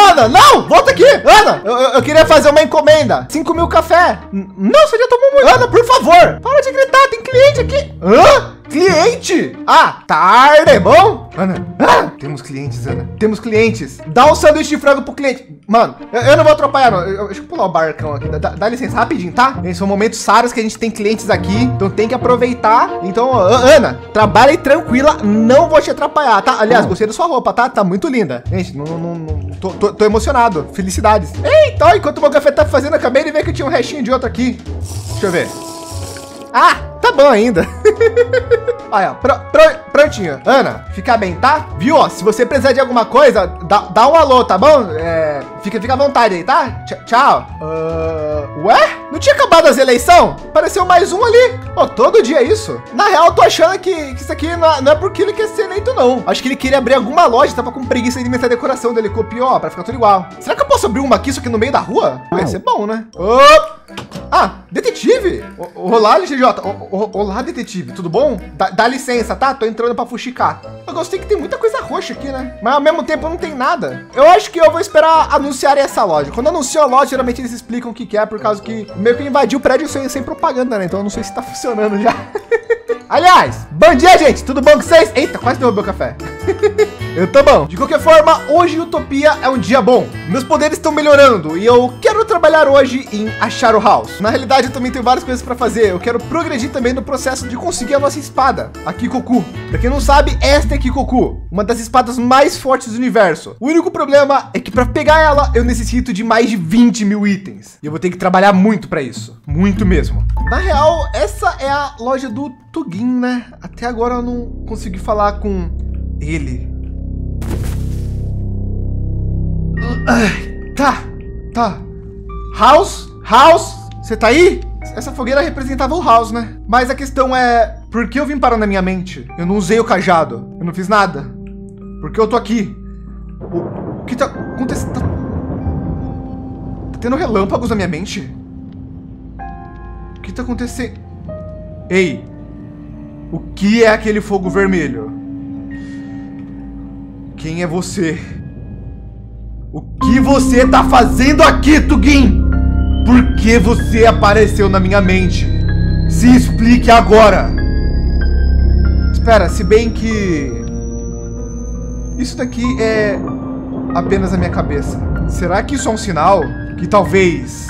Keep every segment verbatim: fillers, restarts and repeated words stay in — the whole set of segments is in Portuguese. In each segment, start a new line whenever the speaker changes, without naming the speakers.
Ana, não! Volta aqui! Ana, eu, eu, eu queria fazer uma encomenda. cinco mil café. Não, você já tomou muito. Ana, por favor. Para de gritar, tem cliente aqui. Hã? Cliente? Ah, tarde, bom? Ana, ah, temos clientes, Ana. Temos clientes. Dá um sanduíche de frango pro cliente. Mano, eu, eu não vou atrapalhar, não. Eu, deixa eu pular o barcão aqui. Dá, dá licença, rapidinho, tá? Esses são momentos raros que a gente tem clientes aqui. Então tem que aproveitar. Então, Ana, trabalhe tranquila. Não vou te atrapalhar, tá? Aliás, gostei da sua roupa, tá? Tá muito linda. Gente, não, não, não tô, tô, tô emocionado. Felicidades. Eita, enquanto o meu café tá fazendo, eu acabei de ver que tinha um restinho de outro aqui. Deixa eu ver. Ah, tá bom ainda. Olha, pr pr prontinho. Ana, fica bem, tá? Viu? Ó, se você precisar de alguma coisa, dá, dá um alô, tá bom? É, fica, fica à vontade aí, tá? Tch tchau. Uh, ué? Não tinha acabado as eleições? Apareceu mais um ali. Pô, todo dia é isso. Na real, eu tô achando que, que isso aqui não é, não é porque ele quer ser eleito, não. Acho que ele queria abrir alguma loja, tava com preguiça de inventar a decoração dele. Copiou, ó, pra ficar tudo igual. Será que eu posso abrir uma aqui, isso aqui no meio da rua? Vai ser bom, né? Oh! Ah, detetive! O, olá, L G J. O, o, olá, detetive. Tudo bom? Dá, dá licença, tá? Tô entrando pra fuxicar. Eu gostei que tem muita coisa roxa aqui, né? Mas ao mesmo tempo não tem nada. Eu acho que eu vou esperar anunciar essa loja. Quando anunciam a loja, geralmente eles explicam o que, que é, por causa que meio que invadiu o prédio sem, sem propaganda, né? Então eu não sei se tá funcionando já. Aliás, bom dia, gente. Tudo bom com vocês? Eita, quase derrubei o café. Eu tô bom. De qualquer forma, hoje em Utopia é um dia bom. Meus poderes estão melhorando e eu quero trabalhar hoje em achar o house. Na realidade, eu também tenho várias coisas para fazer. Eu quero progredir também no processo de conseguir a nossa espada, a Kikoku. Pra quem não sabe, esta é a Kikoku, uma das espadas mais fortes do universo. O único problema é que para pegar ela, eu necessito de mais de vinte mil itens. E eu vou ter que trabalhar muito para isso. Muito mesmo. Na real, essa é a loja do Tugin, né? Até agora eu não consegui falar com ele. Ai, tá, tá. House? House? Você tá aí? Essa fogueira representava o House, né? Mas a questão é, por que eu vim parar na minha mente? Eu não usei o cajado. Eu não fiz nada. Por que eu tô aqui? O, o que tá acontecendo? Tá, tá tendo relâmpagos na minha mente? O que tá acontecendo? Ei, o que é aquele fogo vermelho? Quem é você? O que você tá fazendo aqui, Tugin? Por que você apareceu na minha mente? Se explique agora. Espera, se bem que... isso daqui é apenas a minha cabeça. Será que isso é um sinal que talvez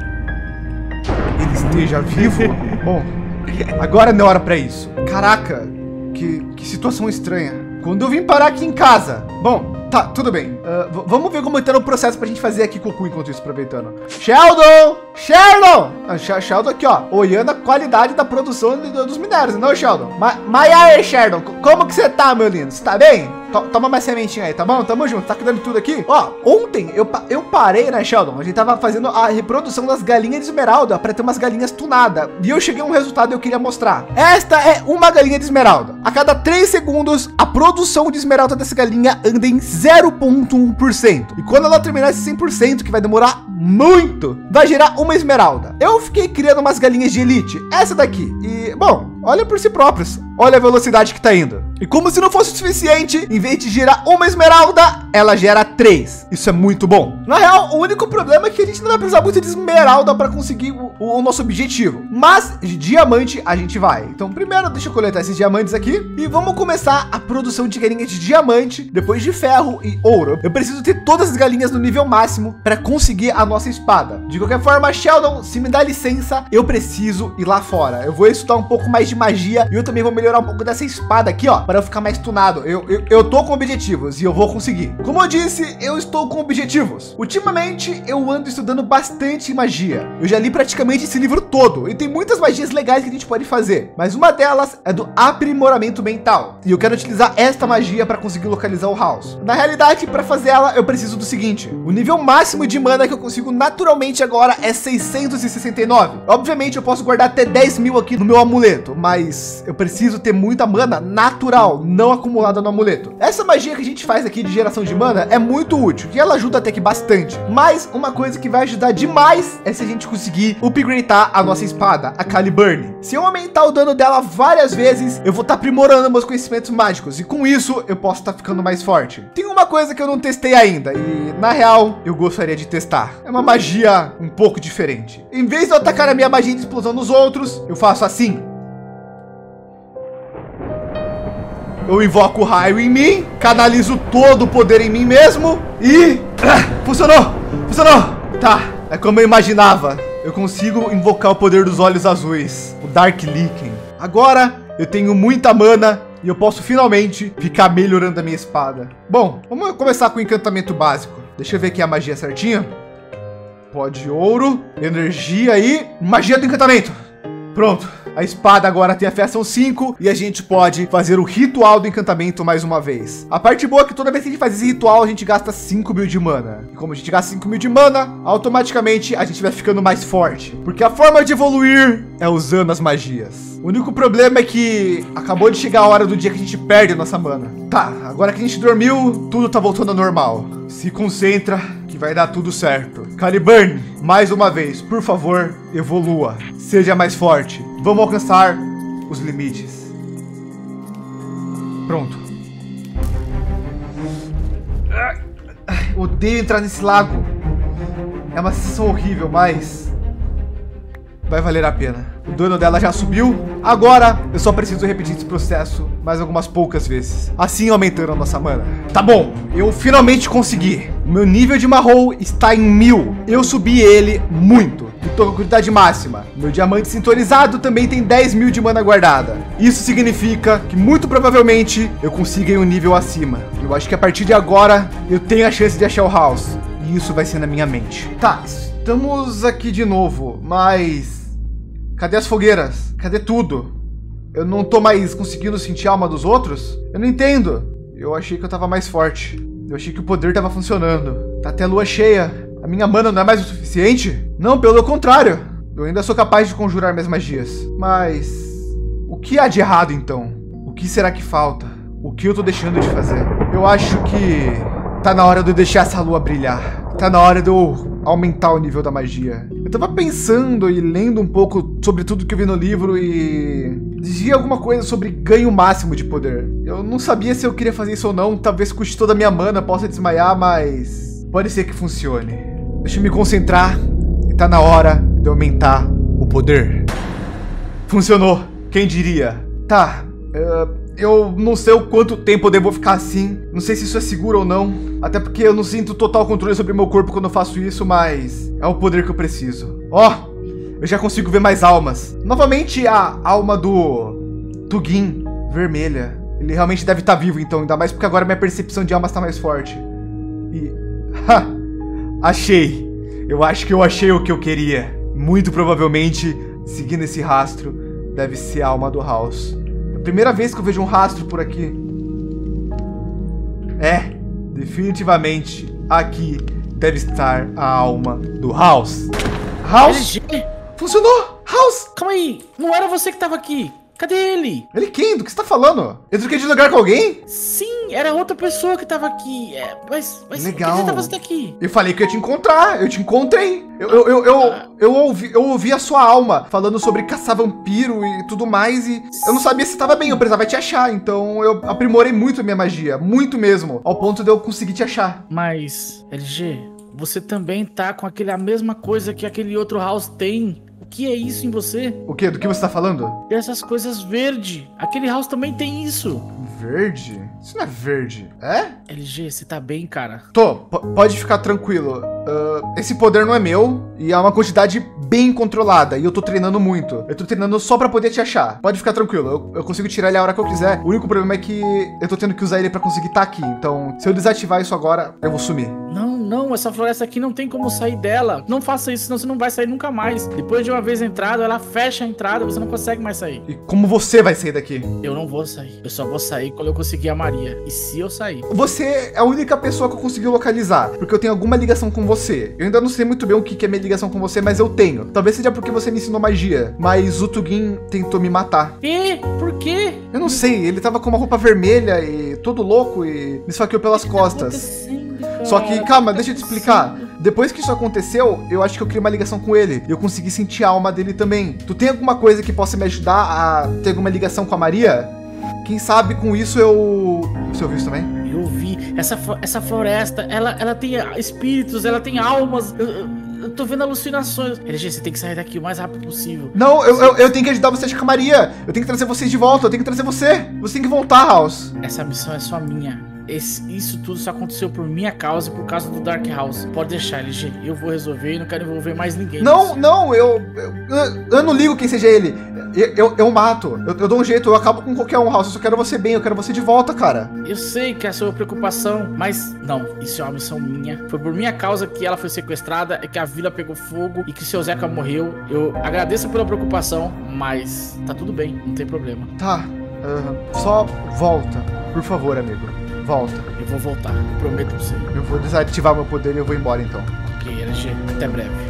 ele esteja vivo? Bom, agora não é hora para isso. Caraca, que, que situação estranha. Quando eu vim parar aqui em casa... Bom, tá, tudo bem. Uh, vamos ver como está o processo pra gente fazer aqui Kikoku enquanto isso, aproveitando. Sheldon! Sheldon! Ah, Sheldon aqui, ó, olhando a qualidade da produção de, dos minérios, não, Sheldon? Mas, mas aí, Sheldon, como que você tá, meu lindo? Você tá bem? T Toma mais sementinha aí, tá bom? Tamo junto, tá cuidando de tudo aqui? Ó, ontem eu, eu parei, né, Sheldon? A gente tava fazendo a reprodução das galinhas de esmeralda pra ter umas galinhas tunadas. E eu cheguei a um resultado que eu queria mostrar. Esta é uma galinha de esmeralda. A cada três segundos, a produção de esmeralda dessa galinha anda em zero vírgula um por cento. E quando ela terminar esse cem por cento, que vai demorar muito, vai gerar uma esmeralda. Eu fiquei criando umas galinhas de elite, essa daqui. E, bom, olha por si próprios. Olha a velocidade que tá indo. E como se não fosse o suficiente, em vez de gerar uma esmeralda, ela gera três. Isso é muito bom. Na real, o único problema é que a gente não vai precisar muito de esmeralda para conseguir o, o nosso objetivo. Mas de diamante a gente vai. Então primeiro deixa eu coletar esses diamantes aqui. E vamos começar a produção de galinhas de diamante, depois de ferro e ouro. Eu preciso ter todas as galinhas no nível máximo para conseguir a nossa espada. De qualquer forma, Sheldon, se me dá licença, eu preciso ir lá fora. Eu vou estudar um pouco mais de magia e eu também vou melhorar um pouco dessa espada aqui, ó, para eu ficar mais tunado. Eu, eu, eu tô com objetivos e eu vou conseguir. Como eu disse, eu estou com objetivos. Ultimamente, eu ando estudando bastante magia. Eu já li praticamente esse livro todo e tem muitas magias legais que a gente pode fazer, mas uma delas é do aprimoramento mental. E eu quero utilizar esta magia para conseguir localizar o House. Na realidade, para fazer ela, eu preciso do seguinte: o nível máximo de mana que eu consigo naturalmente agora é seiscentos e sessenta e nove. Obviamente, eu posso guardar até dez mil aqui no meu amuleto, mas eu preciso ter muita mana natural, não acumulada no amuleto. Essa magia que a gente faz aqui de geração de mana é muito útil, que ela ajuda até que bastante. Mas uma coisa que vai ajudar demais é se a gente conseguir upgradear a nossa espada, a Caliburn. Se eu aumentar o dano dela várias vezes, eu vou estar aprimorando meus conhecimentos mágicos, e com isso eu posso estar ficando mais forte. Tem uma coisa que eu não testei ainda, e na real eu gostaria de testar. É uma magia um pouco diferente. Em vez de eu atacar a minha magia de explosão nos outros, eu faço assim. Eu invoco o raio em mim, canalizo todo o poder em mim mesmo e... Ah, funcionou! Funcionou! Tá, é como eu imaginava. Eu consigo invocar o poder dos olhos azuis, o Dark Lycan. Agora eu tenho muita mana e eu posso finalmente ficar melhorando a minha espada. Bom, vamos começar com o encantamento básico. Deixa eu ver aqui a magia certinha. Pó de ouro, energia e magia do encantamento. Pronto. A espada agora tem a feição cinco e a gente pode fazer o ritual do encantamento mais uma vez. A parte boa é que toda vez que a gente faz esse ritual, a gente gasta cinco mil de mana. E como a gente gasta cinco mil de mana, automaticamente a gente vai ficando mais forte. Porque a forma de evoluir é usando as magias. O único problema é que acabou de chegar a hora do dia que a gente perde a nossa mana. Tá, agora que a gente dormiu, tudo tá voltando ao normal. Se concentra que vai dar tudo certo. Caliburn, mais uma vez, por favor, evolua. Seja mais forte. Vamos alcançar os limites. Pronto. Odeio entrar nesse lago. É uma sensação horrível, mas vai valer a pena. O dano dela já subiu. Agora eu só preciso repetir esse processo mais algumas poucas vezes, assim aumentando a nossa mana. Tá bom, eu finalmente consegui. O meu nível de Marrow está em mil. Eu subi ele muito. E tô com a quantidade máxima. Meu diamante sintonizado também tem dez mil de mana guardada. Isso significa que muito provavelmente eu consiga ir um nível acima. Eu acho que a partir de agora eu tenho a chance de achar o House. E isso vai ser na minha mente. Tá, estamos aqui de novo, mas... cadê as fogueiras? Cadê tudo? Eu não tô mais conseguindo sentir a alma dos outros? Eu não entendo. Eu achei que eu tava mais forte. Eu achei que o poder tava funcionando. Tá até a lua cheia. A minha mana não é mais o suficiente? Não, pelo contrário. Eu ainda sou capaz de conjurar minhas magias. Mas... o que há de errado então? O que será que falta? O que eu tô deixando de fazer? Eu acho que... tá na hora de eu deixar essa lua brilhar. Tá na hora de eu aumentar o nível da magia. Eu tava pensando e lendo um pouco sobre tudo que eu vi no livro e... dizia alguma coisa sobre ganho máximo de poder. Eu não sabia se eu queria fazer isso ou não. Talvez custe toda a minha mana, possa desmaiar, mas... pode ser que funcione. Deixa eu me concentrar. E tá na hora de eu aumentar o poder. Funcionou. Quem diria? Tá. Uh... eu não sei o quanto tempo eu devo ficar assim. Não sei se isso é seguro ou não. Até porque eu não sinto total controle sobre meu corpo quando eu faço isso, mas é o poder que eu preciso. Ó, oh, eu já consigo ver mais almas. Novamente a alma do Tugin, vermelha. Ele realmente deve estar vivo então, ainda mais porque agora minha percepção de almas está mais forte. E... ha! Achei. Eu acho que eu achei o que eu queria. Muito provavelmente, seguindo esse rastro, deve ser a alma do House. Primeira vez que eu vejo um rastro por aqui. É, definitivamente aqui deve estar a alma do House. House?
L G?
Funcionou! House!
Calma aí, não era você que tava aqui. Cadê ele?
Ele quem? Do que você tá falando? Eu troquei de lugar com alguém?
Sim, era outra pessoa que tava aqui. É, mas, mas
legal.
O que você tá fazendo aqui?
Eu falei que eu ia te encontrar, eu te encontrei. Eu, eu, eu, eu,
Ah.
eu, ouvi, eu ouvi a sua alma falando sobre caçar vampiro e tudo mais. E eu não sabia se tava bem, eu precisava te achar. Então eu aprimorei muito a minha magia, muito mesmo, ao ponto de eu conseguir te achar.
Mas, L G, você também tá com aquele, a mesma coisa que aquele outro House tem. O que é isso em você?
O quê? Do que você tá falando?
Essas coisas verde. Aquele House também tem isso.
Verde? Isso não é verde, é?
L G, você tá bem, cara?
Tô, p- pode ficar tranquilo. Uh, esse poder não é meu e é uma quantidade bem controlada e eu tô treinando muito. Eu tô treinando só pra poder te achar. Pode ficar tranquilo, eu, eu consigo tirar ele a hora que eu quiser. O único problema é que eu tô tendo que usar ele pra conseguir estar aqui. Então, se eu desativar isso agora, eu vou sumir.
Não, não, essa floresta aqui não tem como sair dela. Não faça isso, senão você não vai sair nunca mais. Depois de uma vez entrado, ela fecha a entrada, você não consegue mais sair.
E como você vai sair daqui?
Eu não vou sair. Eu só vou sair quando eu conseguir a Maria. E se eu sair?
Você é a única pessoa que eu consegui localizar, porque eu tenho alguma ligação com você. Eu ainda não sei muito bem o que é minha ligação com você, mas eu tenho. Talvez seja porque você me ensinou magia, mas o Tugin tentou me matar.
E? Por quê?
Eu não sei, ele tava com uma roupa vermelha e todo louco e me esfaqueou pelas costas. Só que, calma, deixa eu te explicar. Depois que isso aconteceu, eu acho que eu criei uma ligação com ele. Eu consegui sentir a alma dele também. Tu tem alguma coisa que possa me ajudar a ter alguma ligação com a Maria? Quem sabe com isso eu... Você ouviu isso também?
Eu vi. Essa, essa floresta, ela, ela tem espíritos, ela tem almas. Eu, eu, eu tô vendo alucinações. L G, você tem que sair daqui o mais rápido possível.
Não, eu, eu, eu tenho que ajudar você a achar a Maria. Eu tenho que trazer vocês de volta. Eu tenho que trazer você. Você tem que voltar, House.
Essa missão é só minha. Esse, isso tudo só aconteceu por minha causa e por causa do Dark House. Pode deixar, L G. Eu vou resolver e não quero envolver mais ninguém.
Não, nisso. não, eu, eu. Eu não ligo quem seja ele. Eu, eu, eu mato. Eu, eu dou um jeito, eu acabo com qualquer um, House. Eu só quero você bem, eu quero você de volta, cara.
Eu sei que é a sua preocupação, mas não, isso é uma missão minha. Foi por minha causa que ela foi sequestrada, é que a vila pegou fogo e que o seu Zeca morreu. Eu agradeço pela preocupação, mas tá tudo bem, não tem problema.
Tá, uh, só volta, por favor, amigo. Volta.
Eu vou voltar, prometo pra você.
Eu vou desativar meu poder e eu vou embora então.
Ok, L G, até breve.